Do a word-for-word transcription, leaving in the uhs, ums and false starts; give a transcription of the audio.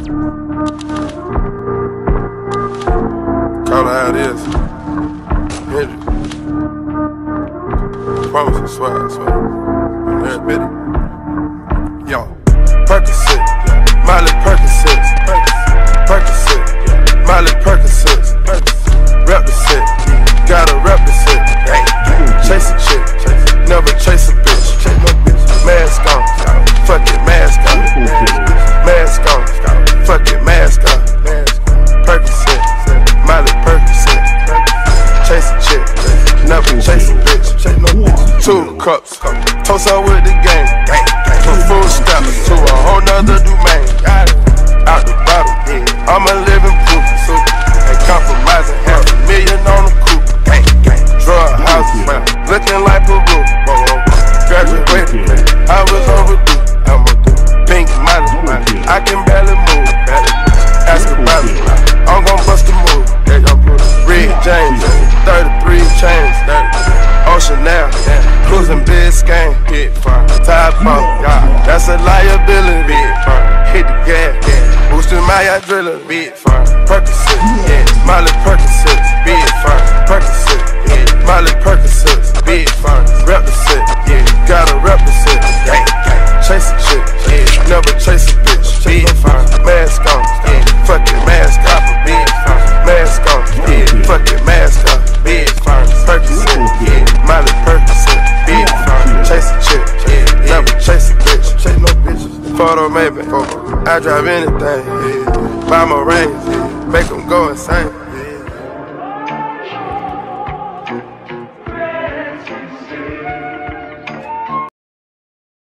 Call it how it is. Hendrix. Promise, I swear, I swear. Larry Bitty. Yo. Percocet. Miley Percocet. Percocet. Miley Percocet. Rep the set. Gotta rep the set. Chase a chick. Never chase a bitch. Mask on. Fuck it, mask on. Mask on. Fuck it, mask on. Percocet. Miley Percocet. Chase a chick. Never chase a bitch. Two cups. Toast up with the game. From full steps to a whole nother domain. Out the bottle. I'm a living proof. Ain't compromising. Half a million on the coupe. Drug houses. Looking like Peru. Graduated. I was overdue. I'm a pink Miley. I can barely move. Ask about me. I'm gon' bust a move. Red James. thirty-three chains. Ocean now. Cruising Biscayne. Tide pump. That's a liability. Hit the gas. Boosting my adrenaline. Percocet. Miley Percocet. Percocet. Miley Percocet. Rep the set. Gotta rep the set. Chase a chick. Never chase a bitch. Mask on. Fuck it, mask off. Mask on. Fuck it, mask off. Percocet. Miley Percocet. Chase a chick. Never chase a bitch. Chase no bitches. Photo maybe. I drive anything. Buy my rings. Make them go insane.